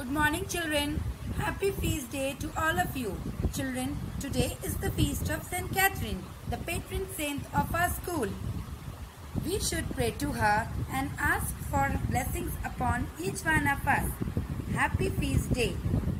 Good morning, children. Happy feast day to all of you. Children, today is the feast of St. Catherine, the patron saint of our school. We should pray to her and ask for blessings upon each one of us. Happy feast day.